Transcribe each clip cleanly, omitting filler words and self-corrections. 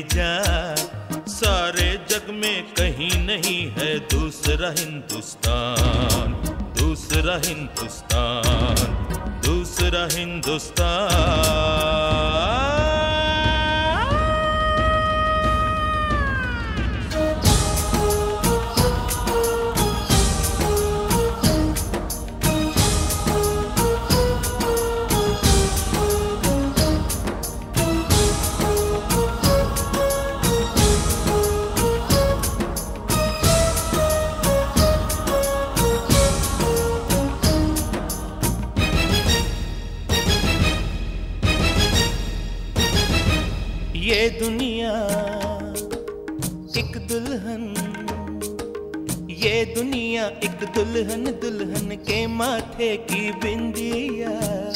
जा, सारे जग में कहीं नहीं है दूसरा हिंदुस्तान, दूसरा हिंदुस्तान, दूसरा हिंदुस्तान। ये दुनिया एक दुल्हन, ये दुनिया एक दुल्हन, दुल्हन के माथे की बिंदिया।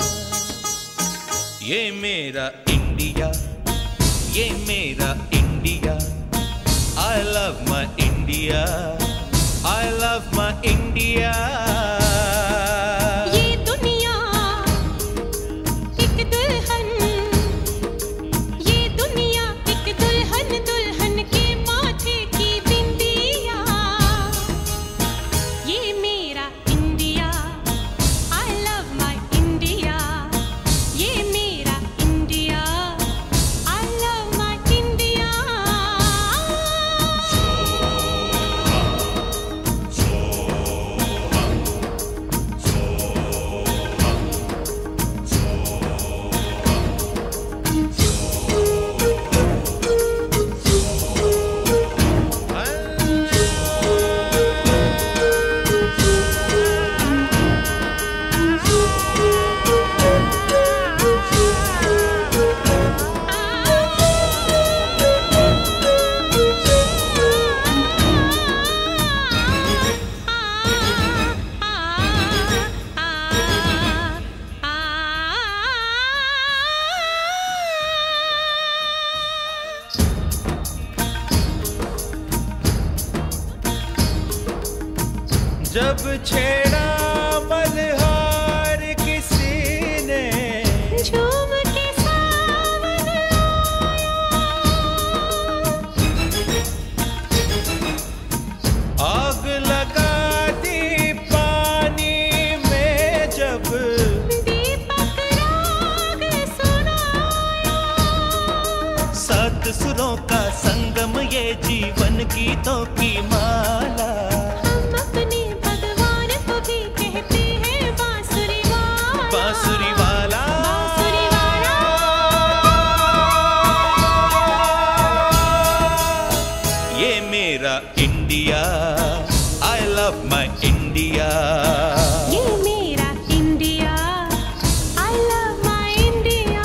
ये मेरा इंडिया, ये मेरा India, I love my India, I love my India। जब छेड़ा मल्हार किसी ने, झूम के सावन आग लगा दी पानी में, जब दीपक राग सुनाया। सात सुरों का संगम ये जीवन गीतों की माला। बांसुरी वाला, बांसुरी वाला। ये मेरा India, I love my India। ये मेरा India, I love my India।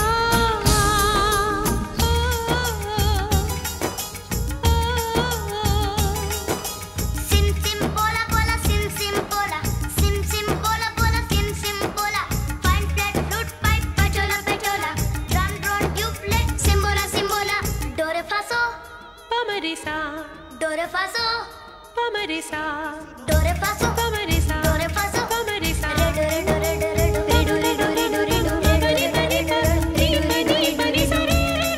सिम सिम बोला बोला, सिम सिम बोला, सिम सिम बोला बोला, सिम सिम बोला। फाइन फ्लैट फ्लूट पाइप पटोला पटोला, ड्रम ड्रोन ट्यूबलेट सिम्बोला सिम्बोला। डोरे फासो पमरिसा, डोरे फासो पमरिसा, डोरे फासो पमरिसा, डोरे फासो पमरिसा। रे डोरे डोरे डोरे डोरे डोरे डोरे डोरे डोरे डोरे डोरे डोरे डोरे परिसा रे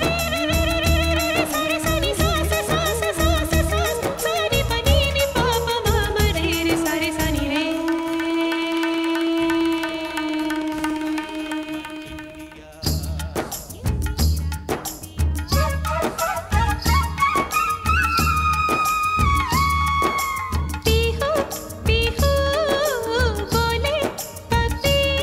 सारे सारे सास सास सास सास सारे पनी नि पापा मामा रे रे सारे सानी रे। पीहू पीहू बोले पपी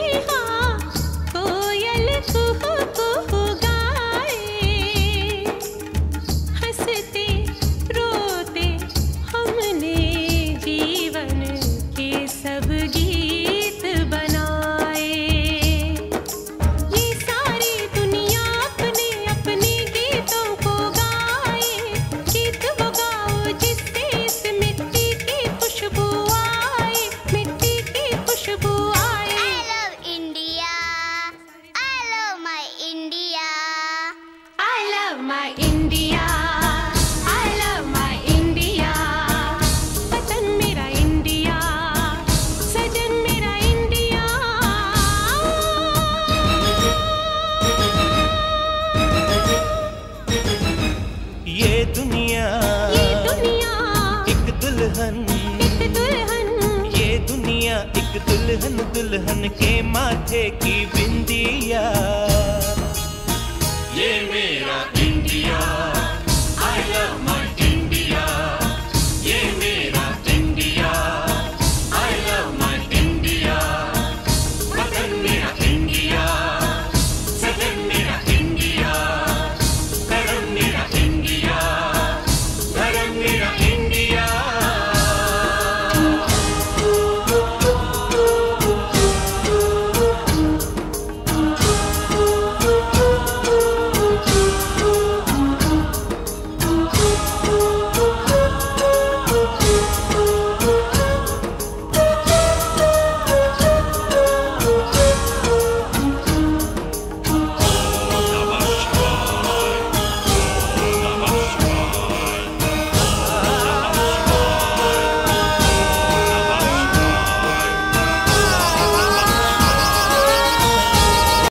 दुल्हन, एक दुल्हन, ये दुनिया एक दुल्हन, दुल्हन के माथे की बिंदिया। ये मेरा इंडिया, I love my